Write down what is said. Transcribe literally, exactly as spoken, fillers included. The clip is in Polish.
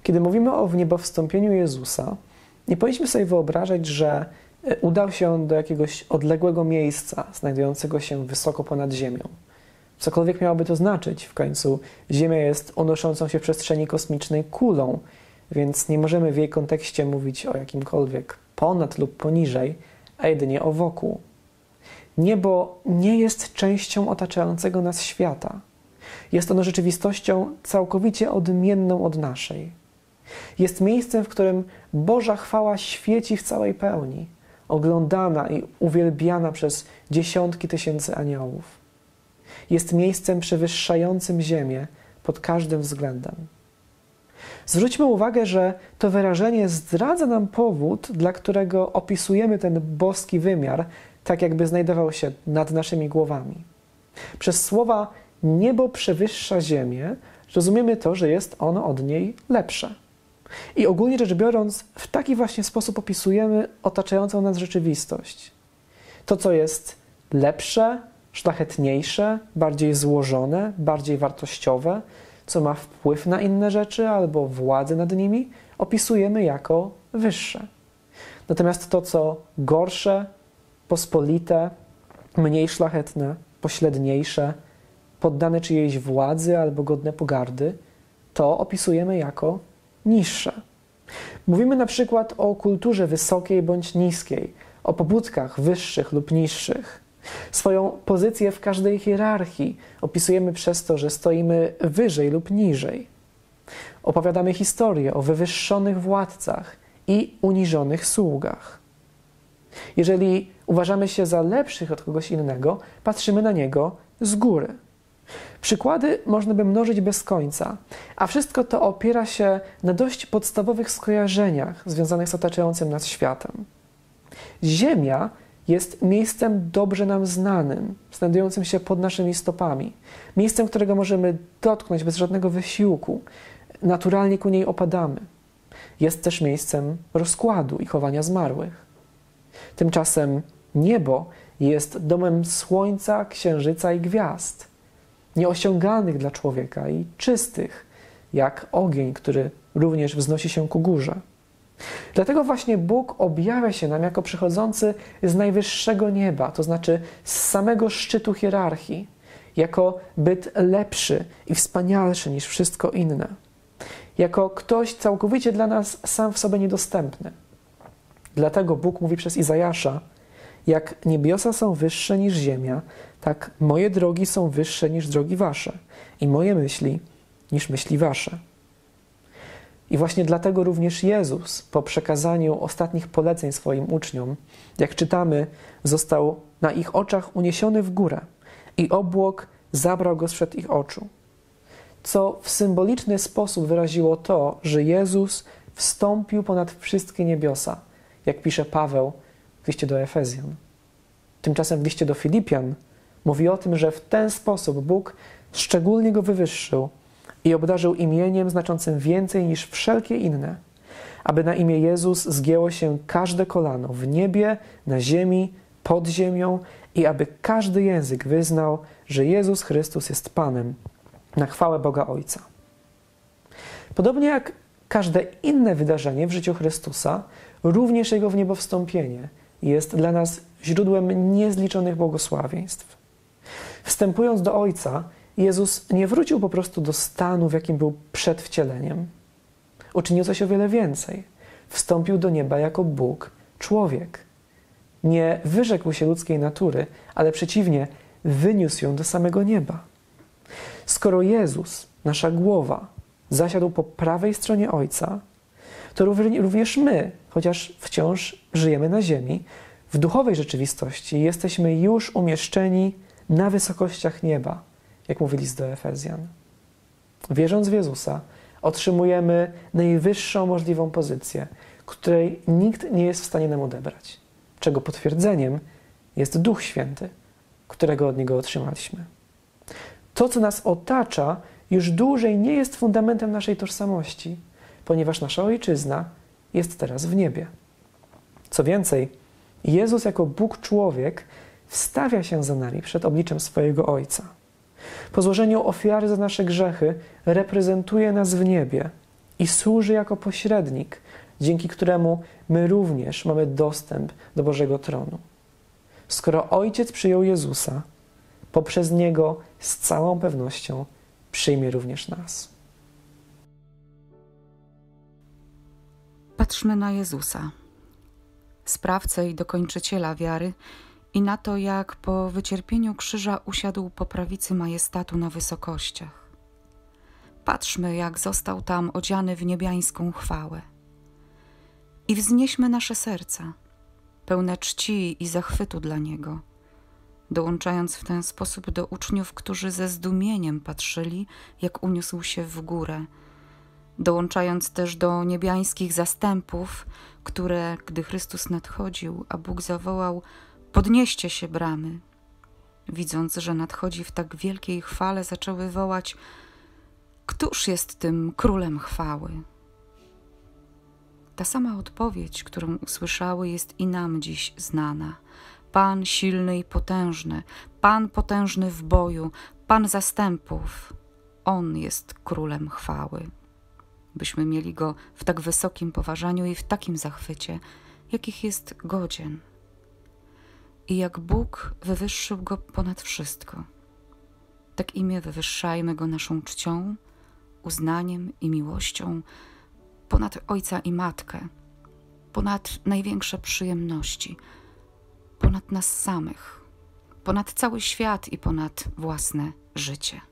Kiedy mówimy o wniebowstąpieniu Jezusa, nie powinniśmy sobie wyobrażać, że udał się on do jakiegoś odległego miejsca, znajdującego się wysoko ponad ziemią. Cokolwiek miałoby to znaczyć, w końcu Ziemia jest unoszącą się w przestrzeni kosmicznej kulą, więc nie możemy w jej kontekście mówić o jakimkolwiek ponad lub poniżej, a jedynie o wokół. Niebo nie jest częścią otaczającego nas świata. Jest ono rzeczywistością całkowicie odmienną od naszej. Jest miejscem, w którym Boża chwała świeci w całej pełni, oglądana i uwielbiana przez dziesiątki tysięcy aniołów. Jest miejscem przewyższającym ziemię pod każdym względem. Zwróćmy uwagę, że to wyrażenie zdradza nam powód, dla którego opisujemy ten boski wymiar, tak jakby znajdował się nad naszymi głowami. Przez słowa niebo przewyższa ziemię rozumiemy to, że jest ono od niej lepsze. I ogólnie rzecz biorąc, w taki właśnie sposób opisujemy otaczającą nas rzeczywistość. To, co jest lepsze, szlachetniejsze, bardziej złożone, bardziej wartościowe, co ma wpływ na inne rzeczy albo władzę nad nimi, opisujemy jako wyższe. Natomiast to, co gorsze, pospolite, mniej szlachetne, pośredniejsze, poddane czyjejś władzy albo godne pogardy, to opisujemy jako niższe. Mówimy na przykład o kulturze wysokiej bądź niskiej, o pobudkach wyższych lub niższych. Swoją pozycję w każdej hierarchii opisujemy przez to, że stoimy wyżej lub niżej. Opowiadamy historię o wywyższonych władcach i uniżonych sługach. Jeżeli uważamy się za lepszych od kogoś innego, patrzymy na niego z góry. Przykłady można by mnożyć bez końca, a wszystko to opiera się na dość podstawowych skojarzeniach związanych z otaczającym nas światem. Ziemia jest miejscem dobrze nam znanym, znajdującym się pod naszymi stopami. Miejscem, którego możemy dotknąć bez żadnego wysiłku. Naturalnie ku niej opadamy. Jest też miejscem rozkładu i chowania zmarłych. Tymczasem niebo jest domem słońca, księżyca i gwiazd. Nieosiągalnych dla człowieka i czystych, jak ogień, który również wznosi się ku górze. Dlatego właśnie Bóg objawia się nam jako przychodzący z najwyższego nieba, to znaczy z samego szczytu hierarchii, jako byt lepszy i wspanialszy niż wszystko inne, jako ktoś całkowicie dla nas sam w sobie niedostępny. Dlatego Bóg mówi przez Izajasza: jak niebiosa są wyższe niż ziemia, tak moje drogi są wyższe niż drogi wasze i moje myśli niż myśli wasze. I właśnie dlatego również Jezus po przekazaniu ostatnich poleceń swoim uczniom, jak czytamy, został na ich oczach uniesiony w górę i obłok zabrał go sprzed ich oczu. Co w symboliczny sposób wyraziło to, że Jezus wstąpił ponad wszystkie niebiosa, jak pisze Paweł w liście do Efezjan. Tymczasem w liście do Filipian mówi o tym, że w ten sposób Bóg szczególnie go wywyższył i obdarzył imieniem znaczącym więcej niż wszelkie inne, aby na imię Jezus zgięło się każde kolano w niebie, na ziemi, pod ziemią i aby każdy język wyznał, że Jezus Chrystus jest Panem, na chwałę Boga Ojca. Podobnie jak każde inne wydarzenie w życiu Chrystusa, również Jego wniebowstąpienie jest dla nas źródłem niezliczonych błogosławieństw. Wstępując do Ojca, Jezus nie wrócił po prostu do stanu, w jakim był przed wcieleniem. Uczynił coś o wiele więcej. Wstąpił do nieba jako Bóg, człowiek. Nie wyrzekł się ludzkiej natury, ale przeciwnie, wyniósł ją do samego nieba. Skoro Jezus, nasza głowa, zasiadł po prawej stronie Ojca, to również my, chociaż wciąż żyjemy na ziemi, w duchowej rzeczywistości jesteśmy już umieszczeni na wysokościach nieba, jak mówi list do Efezjan. Wierząc w Jezusa, otrzymujemy najwyższą możliwą pozycję, której nikt nie jest w stanie nam odebrać, czego potwierdzeniem jest Duch Święty, którego od Niego otrzymaliśmy. To, co nas otacza, już dłużej nie jest fundamentem naszej tożsamości, ponieważ nasza Ojczyzna jest teraz w niebie. Co więcej, Jezus jako Bóg człowiek wstawia się za nami przed obliczem swojego Ojca. Po złożeniu ofiary za nasze grzechy reprezentuje nas w niebie i służy jako pośrednik, dzięki któremu my również mamy dostęp do Bożego tronu. Skoro Ojciec przyjął Jezusa, poprzez Niego z całą pewnością przyjmie również nas. Patrzmy na Jezusa, sprawcę i dokończyciela wiary, i na to, jak po wycierpieniu krzyża usiadł po prawicy majestatu na wysokościach. Patrzmy, jak został tam odziany w niebiańską chwałę. I wznieśmy nasze serca, pełne czci i zachwytu dla Niego, dołączając w ten sposób do uczniów, którzy ze zdumieniem patrzyli, jak uniósł się w górę, dołączając też do niebiańskich zastępów, które, gdy Chrystus nadchodził, a Bóg zawołał: podnieście się bramy, widząc, że nadchodzi w tak wielkiej chwale, zaczęły wołać: któż jest tym królem chwały? Ta sama odpowiedź, którą usłyszały, jest i nam dziś znana. Pan silny i potężny, Pan potężny w boju, Pan zastępów. On jest królem chwały. Byśmy mieli Go w tak wysokim poważaniu i w takim zachwycie, jakich jest godzien. I jak Bóg wywyższył Go ponad wszystko, tak i my wywyższajmy Go naszą czcią, uznaniem i miłością, ponad Ojca i Matkę, ponad największe przyjemności, ponad nas samych, ponad cały świat i ponad własne życie.